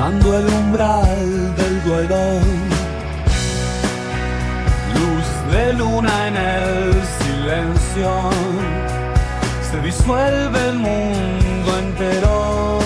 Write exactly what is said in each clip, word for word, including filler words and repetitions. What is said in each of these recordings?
cruzando el umbral del duelo. Luz de luna en el silencio, se disuelve el mundo entero.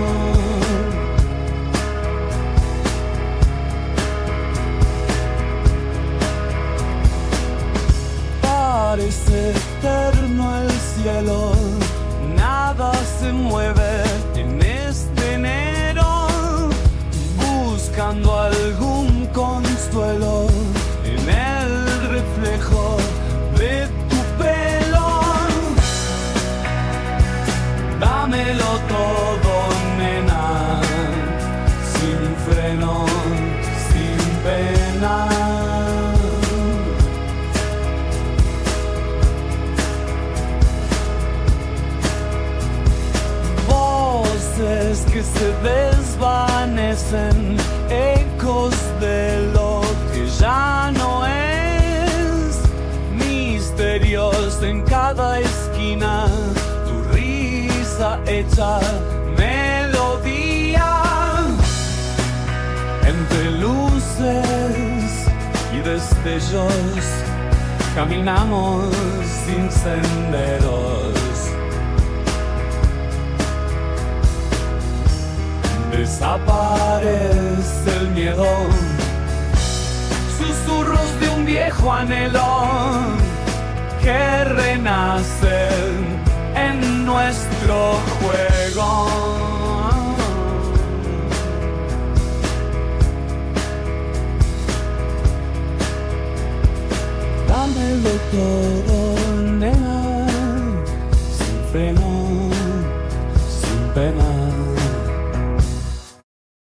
Parece eterno el cielo, nada se mueve en este enero, buscando algún consuelo en el reflejo de tu pelo. Dámelo todo, nena, sin freno, sin pena. Voces que se desvanecen, ecos de lo que ya no es, misterios en cada esquina, tu risa hecha melodía. Entre luces y destellos caminamos sin senderos. Desaparece el miedo, susurros de un viejo anhelo que renacen en nuestro juego. Dámelo todo, nena, sin freno, sin pena.